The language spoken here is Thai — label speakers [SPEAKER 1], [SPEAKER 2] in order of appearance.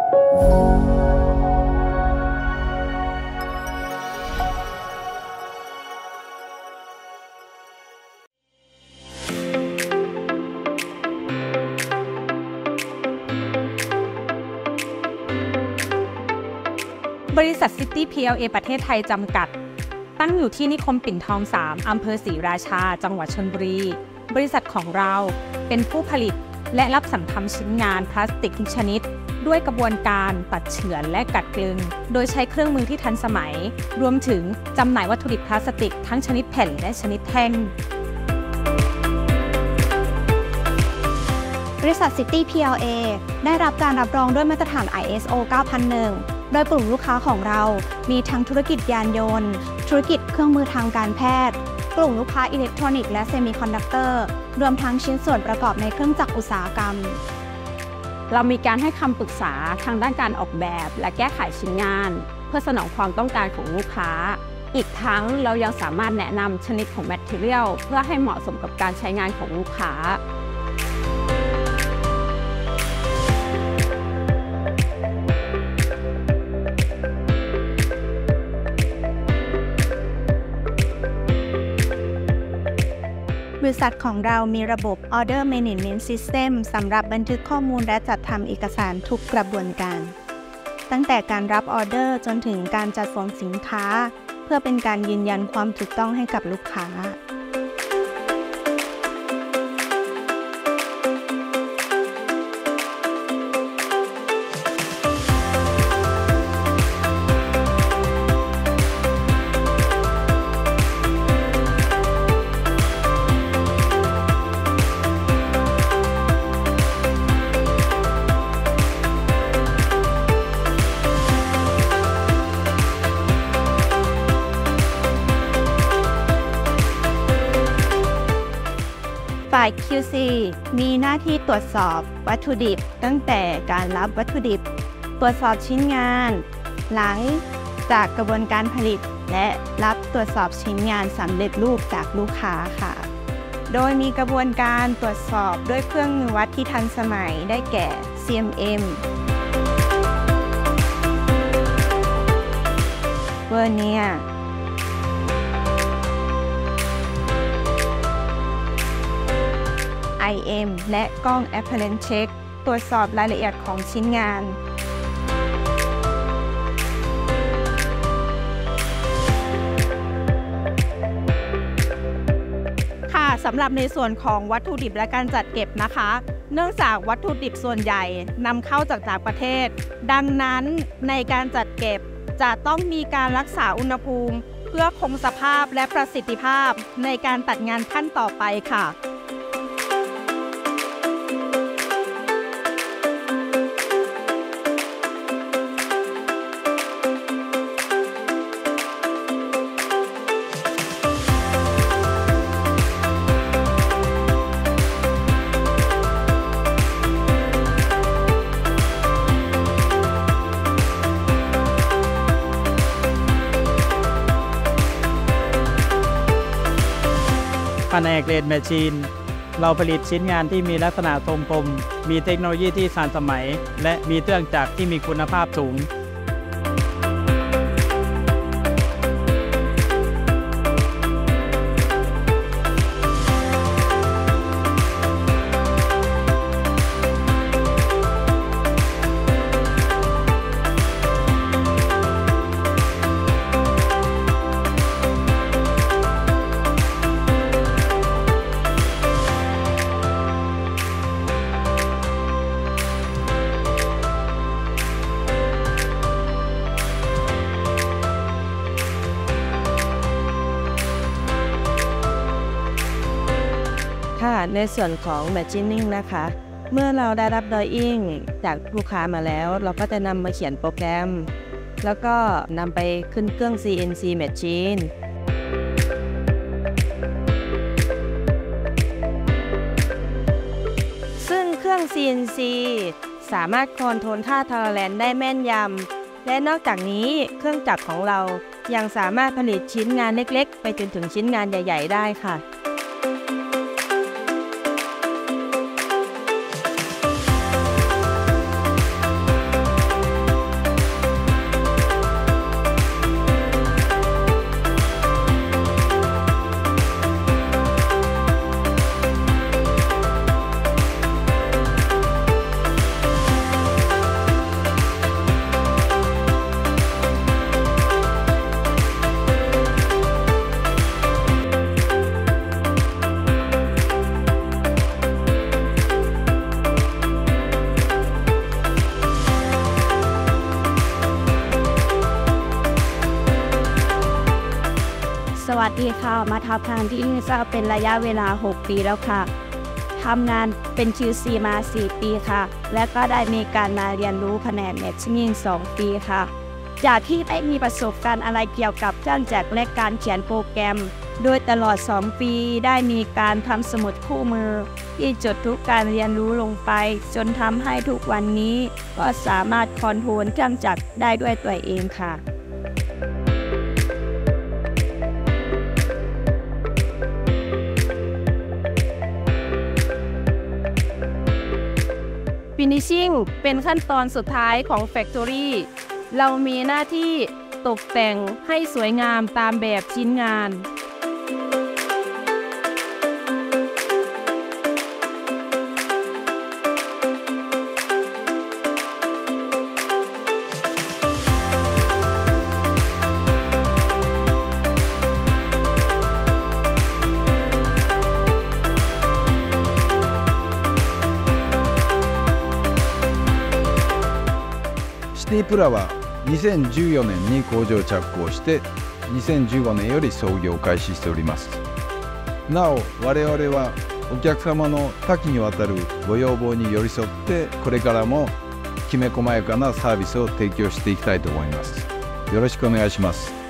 [SPEAKER 1] บริษัทซิตี้ PLA ประเทศไทยจำกัดตั้งอยู่ที่นิคมปิ่นทอง 3 อำเภอศรีราชา จังหวัดชลบุรี บริษัทของเราเป็นผู้ผลิตและรับสั่งทำชิ้นงานพลาสติกทุกชนิดด้วยกระบวนการตัดเฉือนและกัดกลึงโดยใช้เครื่องมือที่ทันสมัยรวมถึงจำหน่ายวัตถุดิบพลาสติกทั้งชนิดแผ่นและชนิดแท่ง
[SPEAKER 2] บริษัท City PLA ได้รับการรับรองด้วยมาตรฐาน ISO 9001 โดยกลุ่มลูกค้าของเรามีทั้งธุรกิจยานยนต์ธุรกิจเครื่องมือทางการแพทย์กลุ่มลูกค้าอิเล็กทรอนิกส์และเซมิคอนดักเตอร์รวมทั้งชิ้นส่วนประกอบในเครื่องจักรอุตสาหกรรม
[SPEAKER 1] เรามีการให้คำปรึกษาทางด้านการออกแบบและแก้ไขชิ้นงานเพื่อสนองความต้องการของลูกค้าอีกทั้งเรายังสามารถแนะนำชนิดของแมททีเรียลเพื่อให้เหมาะสมกับการใช้งานของลูกค้า
[SPEAKER 2] บริษัทของเรามีระบบ Order Management System สำหรับบันทึกข้อมูลและจัดทำเอกสารทุกกระบวนการตั้งแต่การรับออเดอร์จนถึงการจัดส่งสินค้าเพื่อเป็นการยืนยันความถูกต้องให้กับลูกค้าฝ่าย QC มีหน้าที่ตรวจสอบวัตถุดิบตั้งแต่การรับวัตถุดิบตรวจสอบชิ้นงานหลังจากกระบวนการผลิตและรับตรวจสอบชิ้นงานสำเร็จรูปจากลูกค้าค่ะโดยมีกระบวนการตรวจสอบด้วยเครื่องมือวัดที่ทันสมัยได้แก่ CMM Vernier IM และกล้อง Apparent Check ตรวจสอบรายละเอียดของชิ้นงานค่ะสำหรับในส่วนของวัตถุดิบและการจัดเก็บนะคะเนื่องจากวัตถุดิบส่วนใหญ่นำเข้าจากต่างประเทศดังนั้นในการจัดเก็บจะต้องมีการรักษาอุณหภูมิเพื่อคงสภาพและประสิทธิภาพในการตัดงานขั้นต่อไปค่ะ
[SPEAKER 3] แผนกเรทแมชชีนเราผลิตชิ้นงานที่มีลักษณะทรงกลมมีเทคโนโลยีที่ทันสมัยและมีเครื่องจักรที่มีคุณภาพสูง
[SPEAKER 4] ในส่วนของ Machining นะคะเมื่อเราได้รับ Drawing จากลูกค้ามาแล้วเราก็จะนำมาเขียนโปรแกรมแล้วก็นำไปขึ้นเครื่อง CNC Machine ซึ่งเครื่อง CNC สามารถคอนโทรลท่าทอร์แลนได้แม่นยำและนอกจากนี้เครื่องจักรของเรายังสามารถผลิตชิ้นงานเล็กๆไปจนถึงชิ้นงานใหญ่ๆได้ค่ะ
[SPEAKER 2] วัสดีค่ะมาทำงานที่นี่จะเป็นระยะเวลา 6 ปีแล้วค่ะทำงานเป็น QC มา 4 ปีค่ะและก็ได้มีการมาเรียนรู้แผนก Matching 2 ปีค่ะจากที่ได้มีประสบการณ์อะไรเกี่ยวกับเครื่องจักรและการเขียนโปรแกรมโดยตลอด 2 ปีได้มีการทำสมุดคู่มือที่จดทุกการเรียนรู้ลงไปจนทำให้ทุกวันนี้ก็สามารถคอนโทรลเครื่องจักรได้ด้วยตัวเองค่ะ
[SPEAKER 4] Finishing เป็นขั้นตอนสุดท้ายของ Factory เรามีหน้าที่ตกแต่งให้สวยงามตามแบบชิ้นงาน
[SPEAKER 5] シティプラは2014年に工場着工して2015年より操業を開始しております。なお我々はお客様の多岐にわたるご要望に寄り添ってこれからもきめ細やかなサービスを提供していきたいと思います。よろしくお願いします。